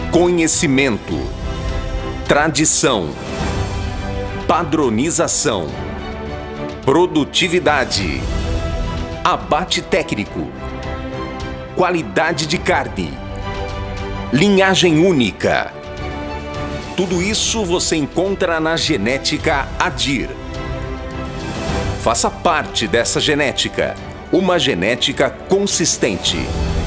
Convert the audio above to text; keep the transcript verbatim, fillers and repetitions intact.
conhecimento, tradição, padronização, produtividade, abate técnico, qualidade de carne, linhagem única. Tudo isso você encontra na Genética Adir. Faça parte dessa genética, uma genética consistente.